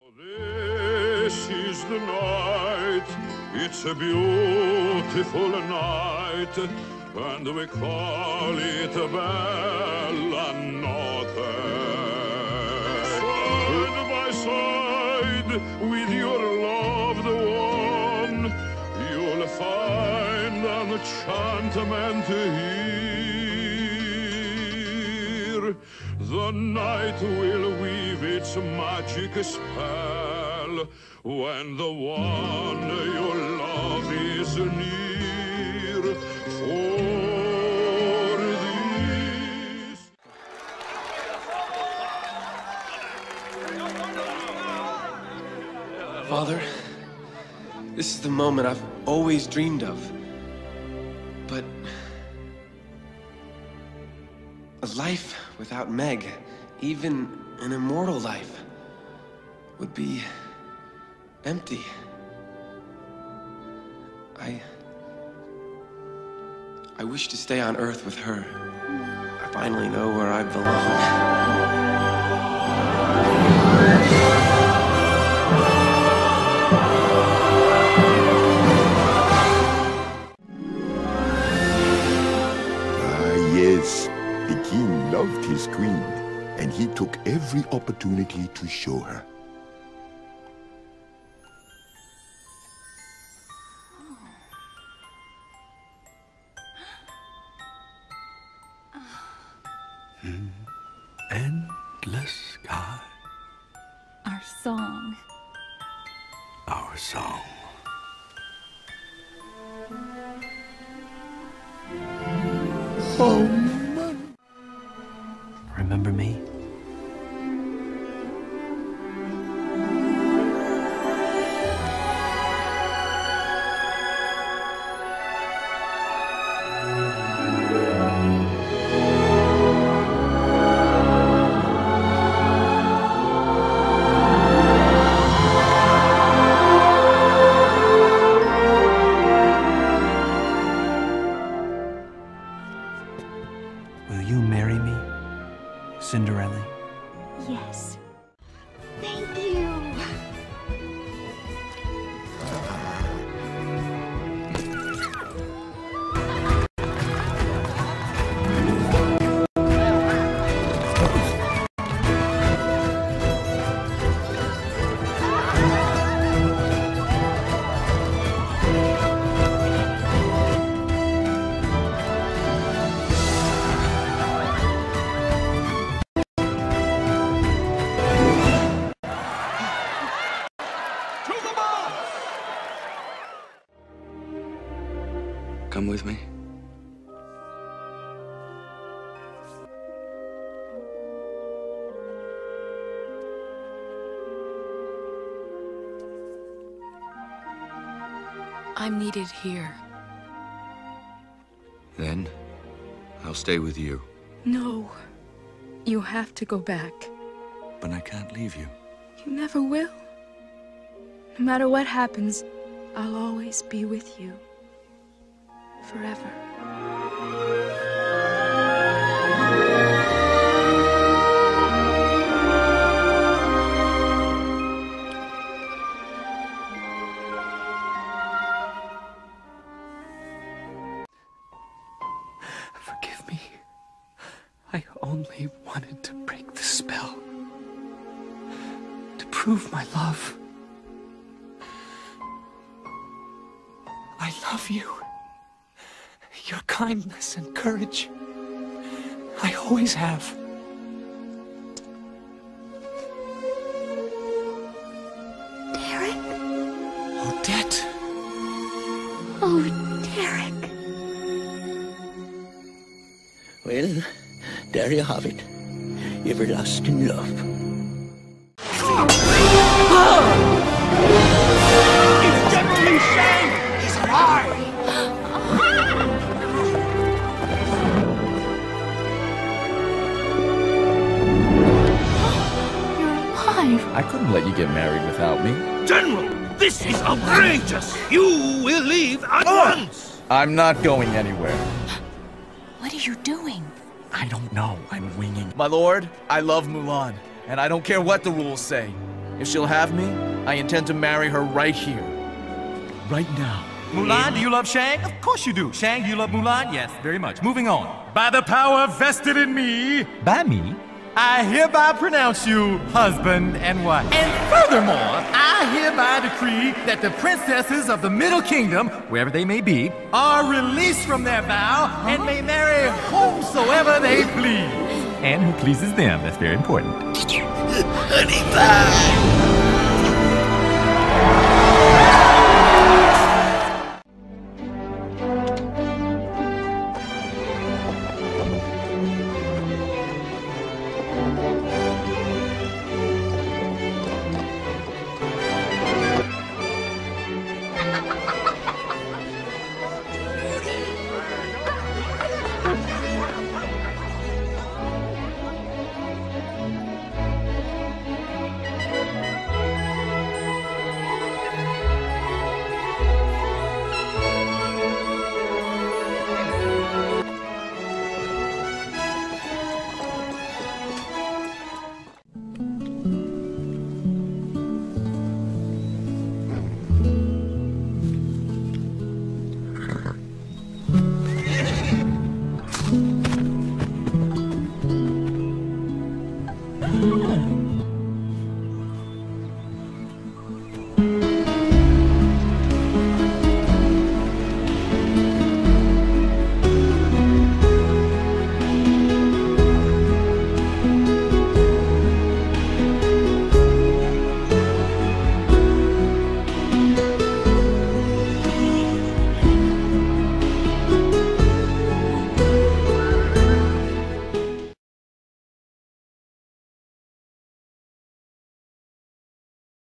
This is the night, it's a beautiful night, and we call it Bella Notte. Side by side with your loved one, you'll find an enchantment here. The night will weave its magic spell when the one you love is near. For this. Father, this is the moment I've always dreamed of. But a life without Meg, even an immortal life, would be empty. I wish to stay on Earth with her. I finally know where I belong. Yes, the king loved his queen, and he took every opportunity to show her. Endless sky. Our song. Our song. Home. Remember me? Will you marry me, Cinderella? Yes. Thank you. Come with me. I'm needed here. Then, I'll stay with you. No. You have to go back. But I can't leave you. You never will. No matter what happens, I'll always be with you. Forever. Forgive me. I only wanted to break the spell. To prove my love. I love you. Your kindness and courage. I always have. Derek? Odette. Oh, Derek. Well, there you have it. Everlasting love. It's General Shane! He's alive! I couldn't let you get married without me. General, this is outrageous! You will leave at once! I'm not going anywhere. What are you doing? I don't know. I'm winging. My lord, I love Mulan, and I don't care what the rules say. If she'll have me, I intend to marry her right here. Right now. Mulan, do you love Shang? Of course you do. Shang, do you love Mulan? Yes, very much. Moving on. By the power vested in me. By me? I hereby pronounce you husband and wife. And furthermore, I hereby decree that the princesses of the Middle Kingdom, wherever they may be, are released from their vow and may marry whomsoever they please. And who pleases them, that's very important. Honey pie!